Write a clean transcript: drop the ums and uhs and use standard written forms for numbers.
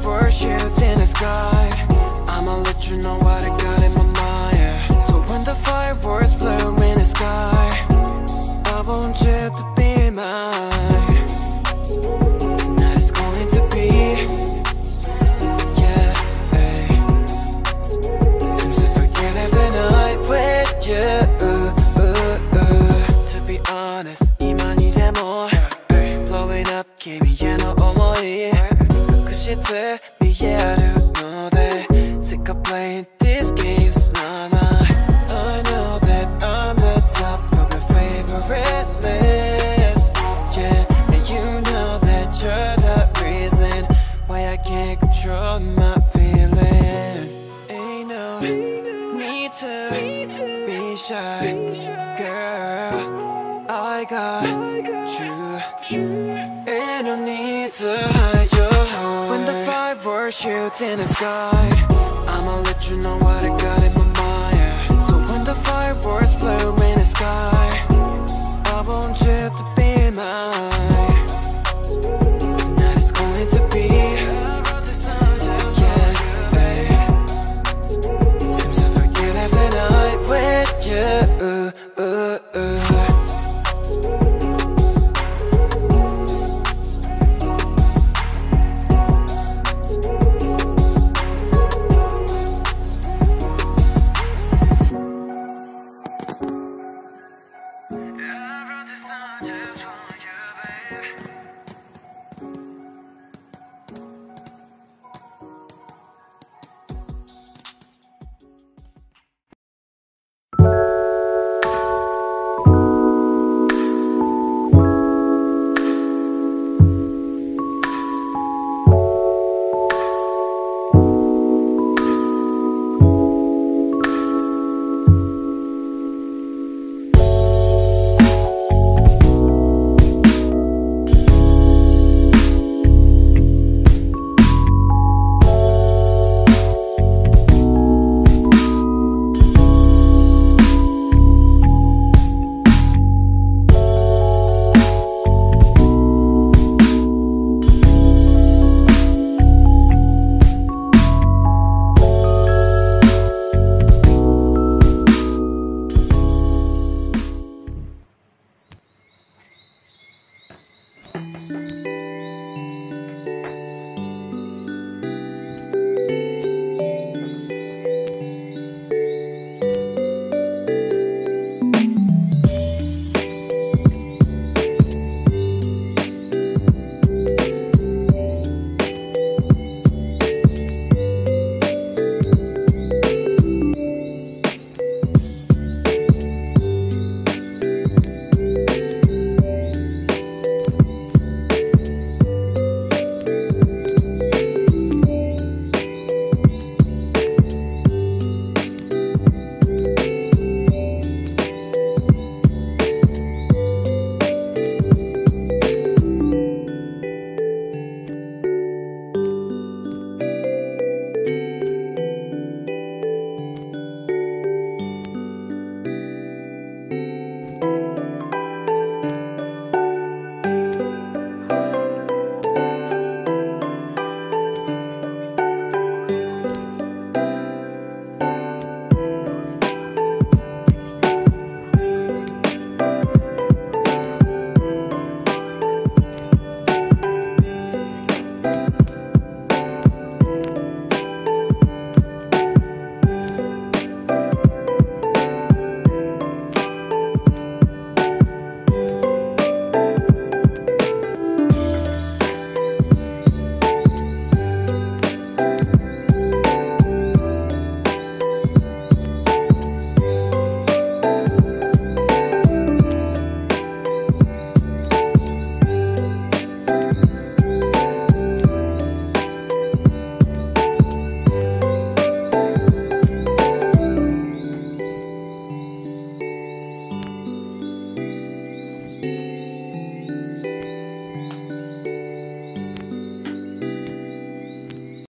fireworks shoot in the sky, I'ma let you know what I got in my mind, yeah. So when the fireworks bloom in the sky, I want you to be mine. Tonight is going to be, yeah, hey. Seems to forget every night with you. To be honest, 이만이 데모 blowing up君への想い隠して見えるので Sick of playing these games, nah, nah. I know that I'm the top of your favorite list, yeah. And you know that you're the reason why I can't control my feeling. Ain't no need to be shy, girl, I got you. Ain't no need to hide your heart. When the fireworks shoot in the sky, I'ma let you know what I got in my mind, yeah. So when the fireworks bloom in the sky, I want you to be mine.